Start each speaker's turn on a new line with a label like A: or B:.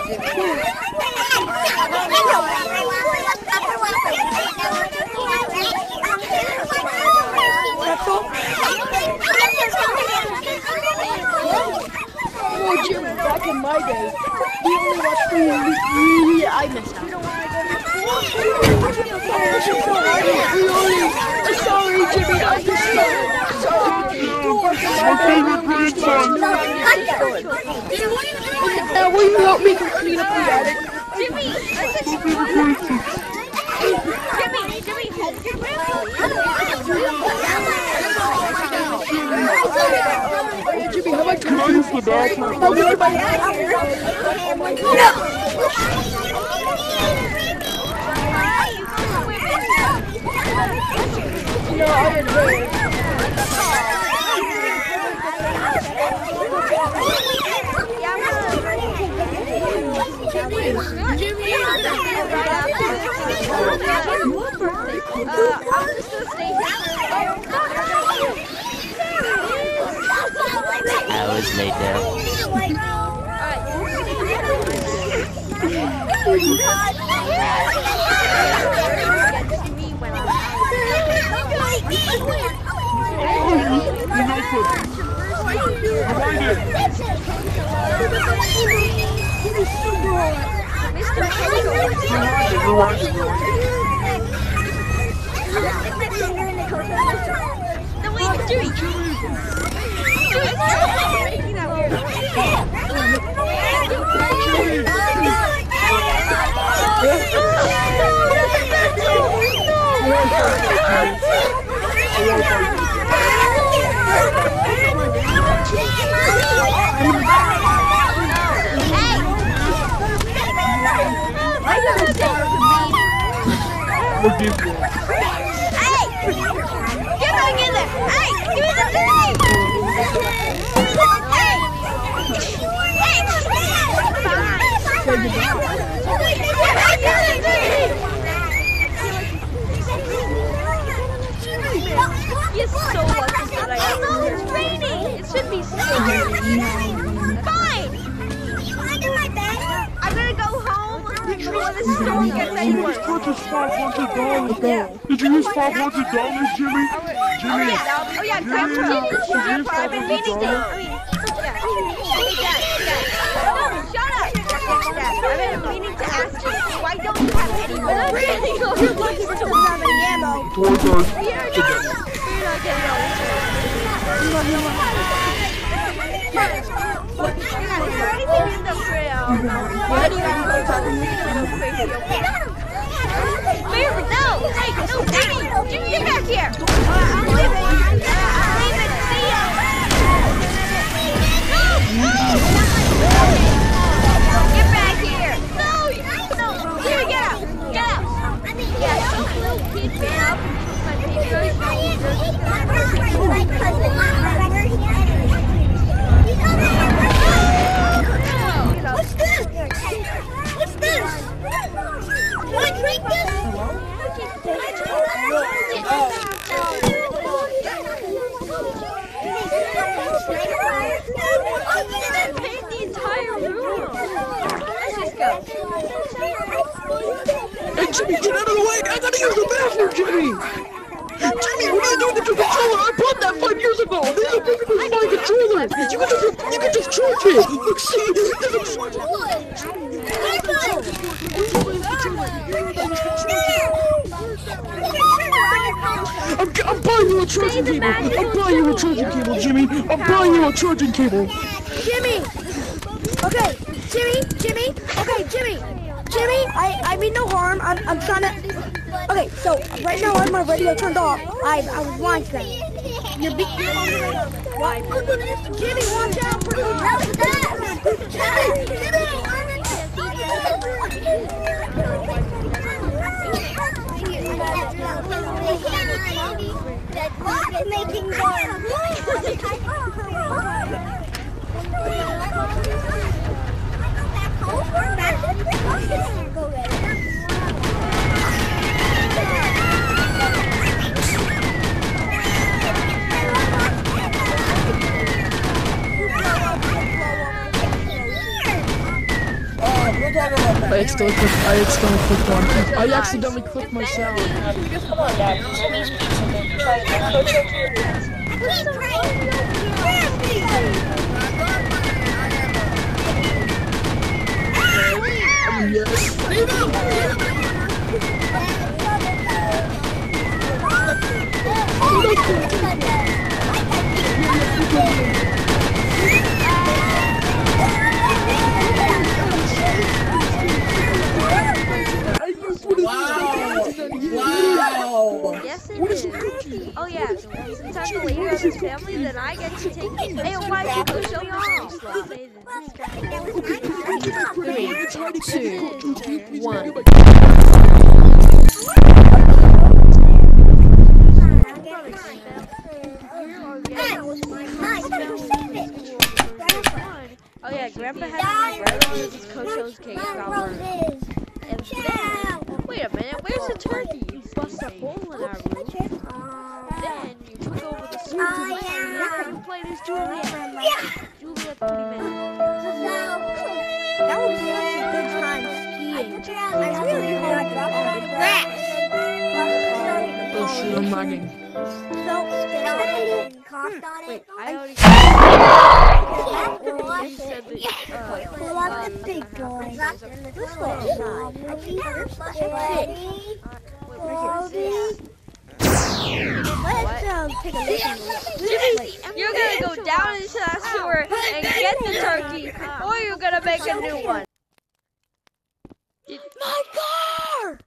A: Oh, Jimmy, back in my day, we only watched three. I missed out. Sorry, Jimmy, I'm just sorry. My favorite grandson. Now, will you help me clean up the attic?
B: Jimmy, hold your
A: Hey, Jimmy, how about
C: Can I use the bathroom?
A: No, I didn't hear it.
B: I'm just gonna stay here.
D: Hours later.
B: No, wait, Jimmy! Making that weird. Hey! Get back in there! Hey! Give me the thing! Hey! Hey! You're so lucky that I am. It's raining! It should be snowing. Fine! I'm gonna go home before the storm gets any worse.
C: Did you use $500? Did you use $500, Jimmy? Jimmy!
B: Oh yeah, Grandpa. I've been meaning to. Dad. No, shut up. Dad, I've been meaning to ask you, why don't you have any money? Really? You're lucky that you don't have any ammo. You're not getting all this. Is there anything in the grill? What do you want to talk to me? No! Hey, no, Jimmy! Jimmy, get back here! I'm leaving! See ya! No! Get back here! No! Jimmy, get out! Get out! Yeah, don't little kid get up. My baby What's this? What's this? Can I drink this? Paint the entire room. Let's just go.
A: Hey, Jimmy, get out of the way! I gotta use the bathroom, Jimmy! Jimmy, what are you doing to the controller? I bought that 5 years ago! This is a perfectly fine controller! You can just charge it! Look, see? There's a I'm buying you a charging cable! I'm buying you a charging cable, Jimmy! I'm buying you a charging cable!
E: Jimmy! Okay, Jimmy! Okay, Jimmy! I mean no harm. I'm trying to... Okay, so right now I have my radio turned off. I was lying to them. You're beating on the radio. Why? Jimmy, watch out for who does that!
B: That clock is making noise.
A: I accidentally clicked one. I accidentally clicked myself.
C: Come on, Dad. Jimmy's Pizza. Try
B: Wow! Yes, it is. Oh yeah, since I'm the leader of this family, then I get to take. Hey, why did you show me off?
A: 3, 2, 1.
B: Oh yeah, Grandpa had me right on this Cocho's cake got burned. And then, wait a minute, where's the turkey? You bust a hole in our roof. Then you took over the school and you played as Juliet. Juliet pretty man.
E: That was such a good time skiing. I really hope on the grass.
A: Oh shoot, I'm lagging.
B: Wait, I already said that,
E: the big boy. Let's take a listen.
B: Jimmy, you're gonna go down into that sewer and get the turkey, or you're gonna make a new one.
E: My car!